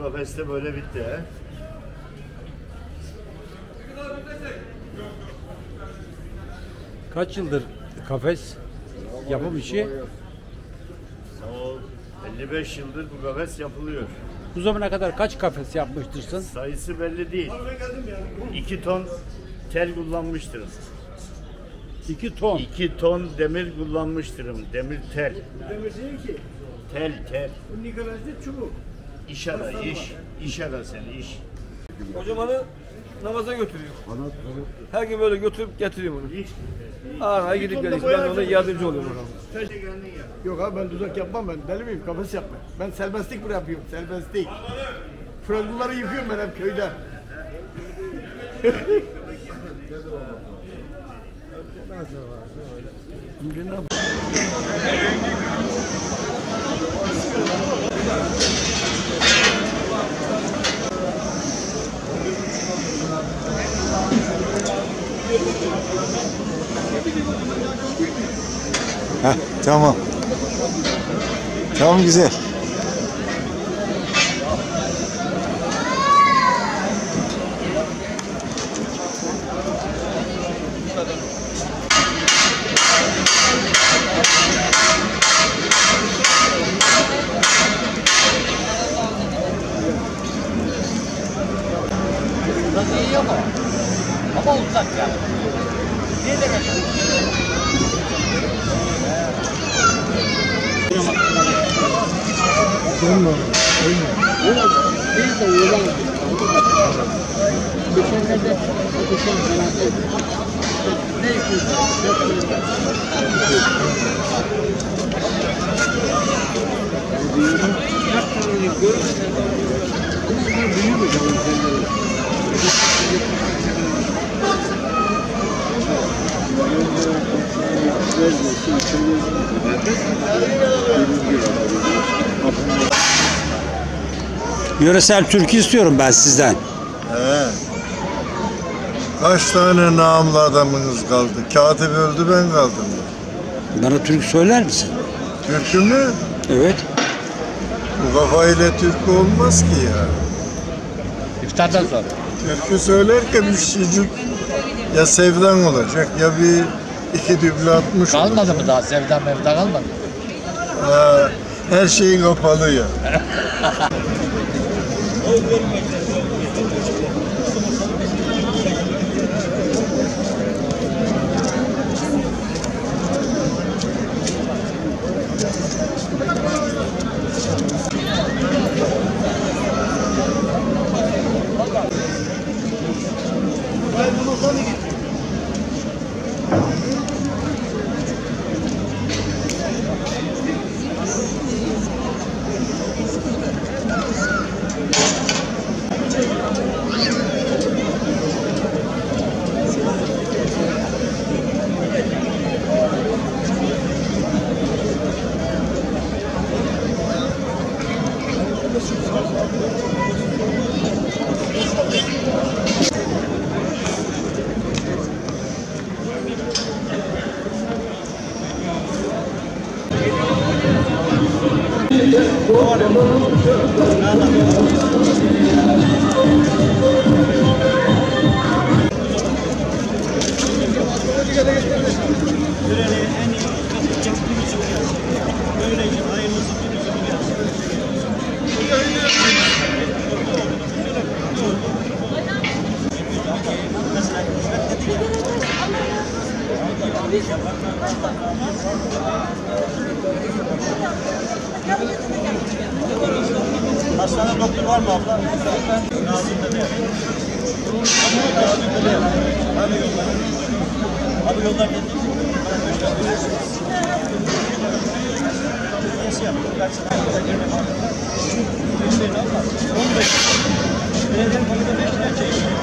Bu kafeste böyle bitti he. Kaç yıldır kafes yapım işi? O 55 yıldır bu kafes yapılıyor. Bu zamana kadar kaç kafes yapmıştırsın? Sayısı belli değil. 2 ton tel kullanmıştırım. 2 ton. 2 ton demir kullanmıştırım. Demir tel. Demir değil ki. Tel. Bu Nikolaj'da çubuk. İş ara, iş. İş ara sen, iş. Kocamanı namaza götürüyor. Her gün böyle götürüp getiriyor bunu. Ağrı'ya gidip geliyor. Ben ona yardımcı oluyorum ona. Yok abi ben tuzak yapmam ben. Deli miyim? Kafes yapmam. Ben serbestlik mi yapıyorum? Serbestlik. Fragmanları yıkıyorum ben hep köyde. Heh, tamam. Tamam güzel. İyi ama uzak yani. Ne demek? Geçenlerde okuşan kanatı ne yapıyorsun? Yöresel türkü istiyorum ben sizden. He. Kaç tane namlı adamınız kaldı? Katip öldü ben kaldım. Bana türkü söyler misin? Türkü mü? Evet. Bu kafayla türkü olmaz ki ya. İftardan sonra. Türkü söylerken bir şeycik ya sevdan olacak ya bir iki düble atmış olacak. Kalmadı mı daha? Sevdan mevda kalmadı mı? Ha, her şeyin kapalı ya. Hastane doktor var mı abla? Nazım'da değil. Abi yollar gelecek. Nasıl yaptık? Kaç sene? 15. Belediyenin konuda 5 lira çekiyor.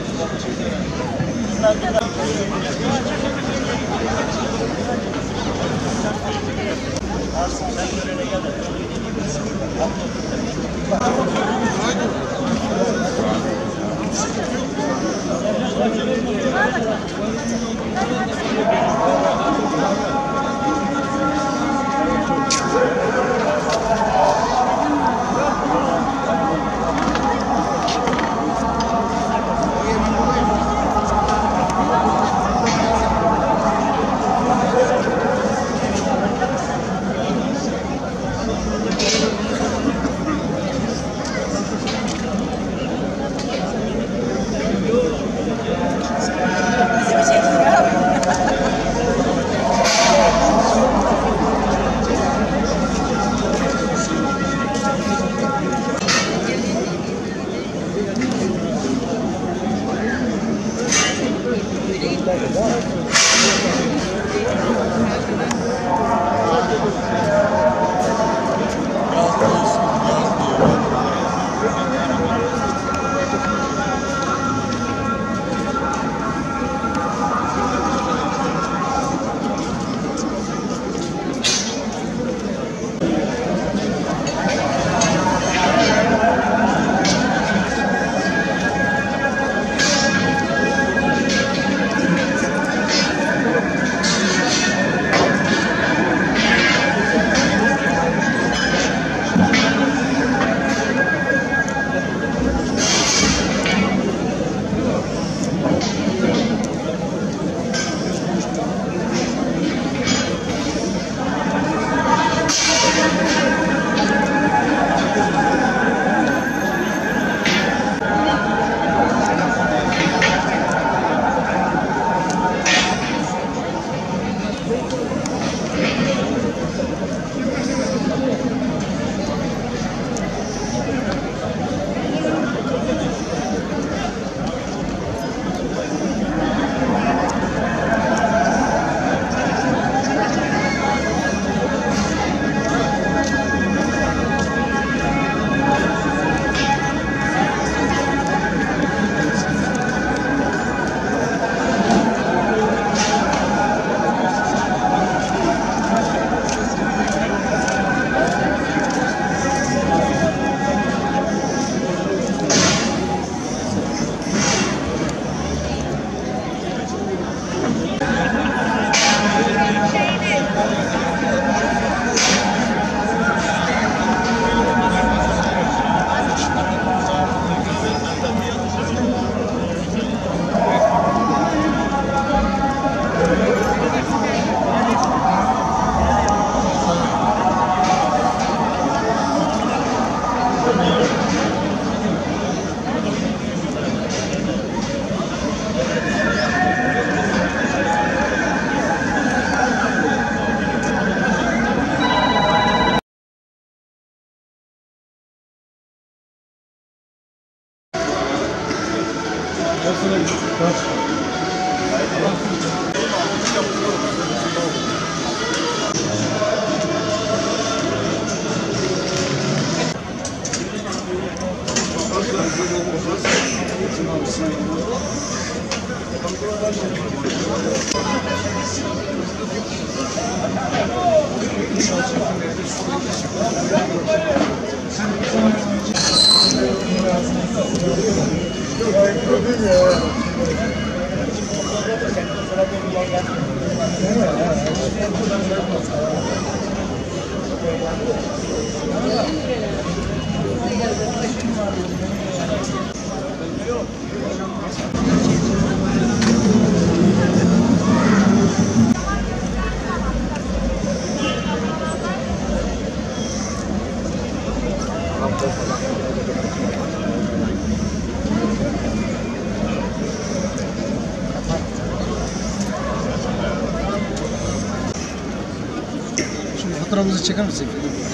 Fotoğrafımızı çeker misin?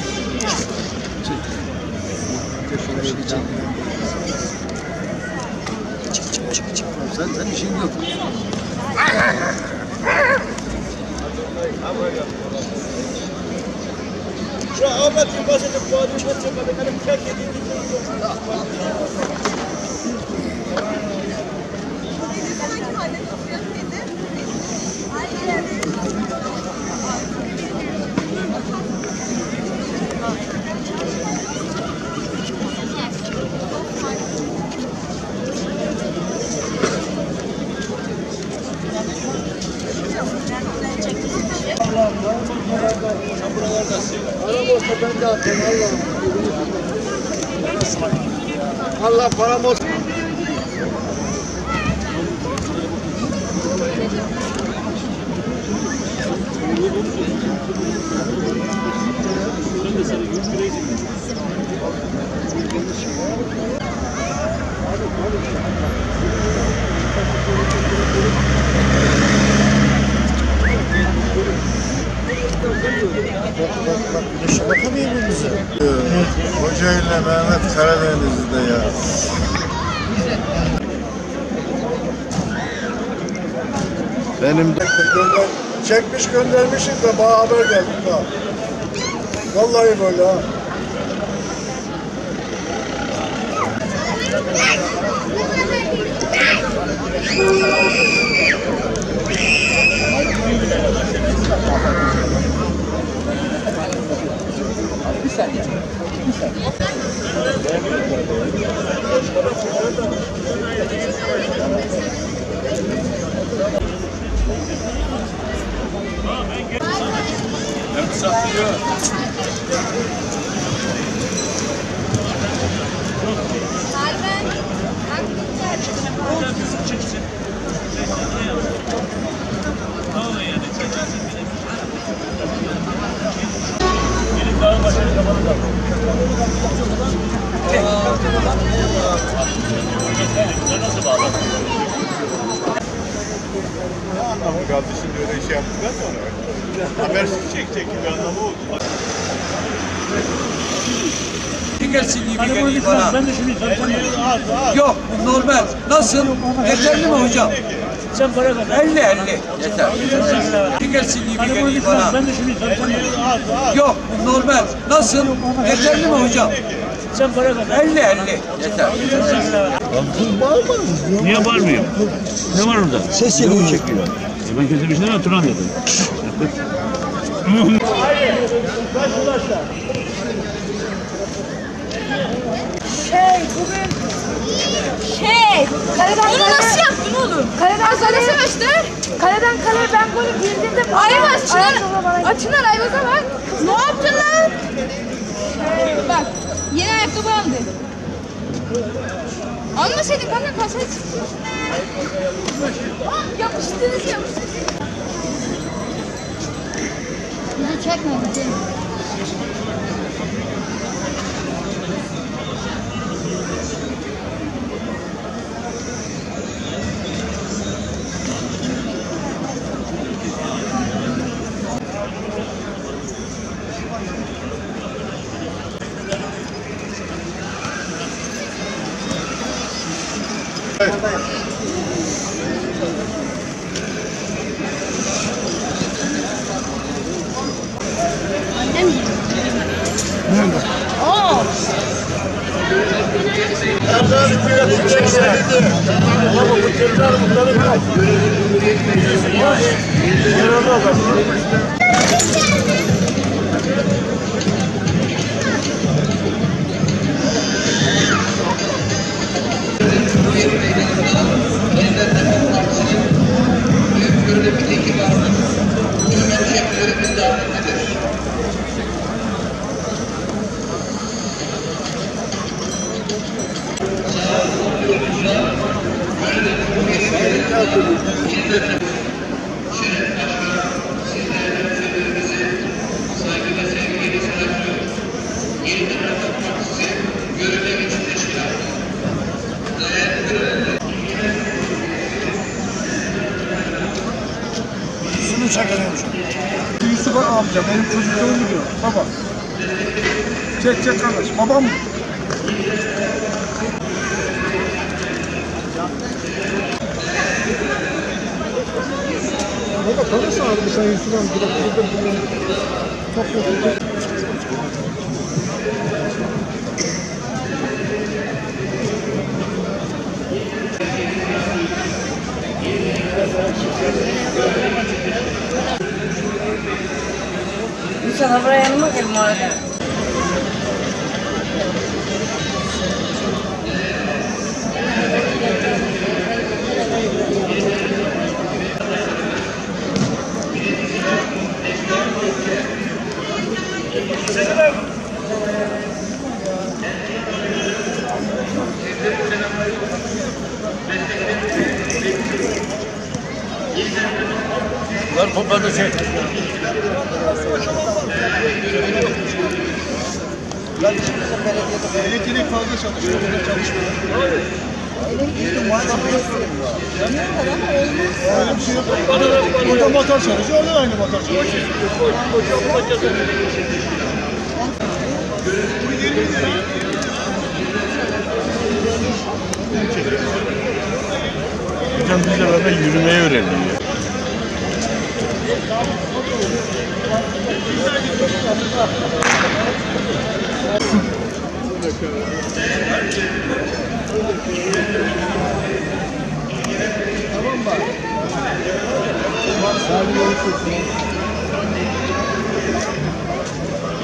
Çek. Çek. Sen işin yok. Şu Ahmet'in başında bu adamı çekmedi. Tek yediğini ben de attım Allah. Allah param olsun. Hoca ile Mehmet Karadeniz'de ya. Benim de çekmiş göndermişiz de bana haber geldi daha. Vallahi böyle ha. Kardeşim öyle şey yaptıktan sonra habersiz çekecek bir anlamı oldu. Gelsin gibi geliyor bana. Yok, normal. Nasıl? Yeterli mi hocam? 50 yeter. Gelsin gibi geliyor bana. Yok, normal. Nasıl? Yeterli mi hocam? 50 yeter. Niye bağırmıyor? Ne var orada? Ses yolu çekiyor. Ben kesilmişten hatırlamıyordum. Kaleden bunu nasıl yaptın oğlum? Kaleden kale savaştı. Kaleden kaleye ben golü girdirdim. Ayvaz Çınar Ayvaz'a bak. Ne yaptın lan? Bak yeni ayakkabı aldı. Almasaydın kanka kalsaydın. Yapıştınız. Bizi çekme bizi. Annem yiyor. Nerede? Oo. Şunu çekelim. Yusuf'a amca benim çocukluğum diyor. Baba. Çek kardeş. Babam mı? Baba kalırsa abi sen Yusuf'a amca. Çok Sana buraya yanıma gelin bu arada. Selam. Ver topladı şey. Elektrik fazla çalışıyor, burada çalışmıyor. Öyle bir şey yok. Burada motor çalışıyor, orada aynı motor çalışıyor. Hocam biz de beraber yürümeyi öğrendik ya. Tamam mı? Hadi görüşürüz.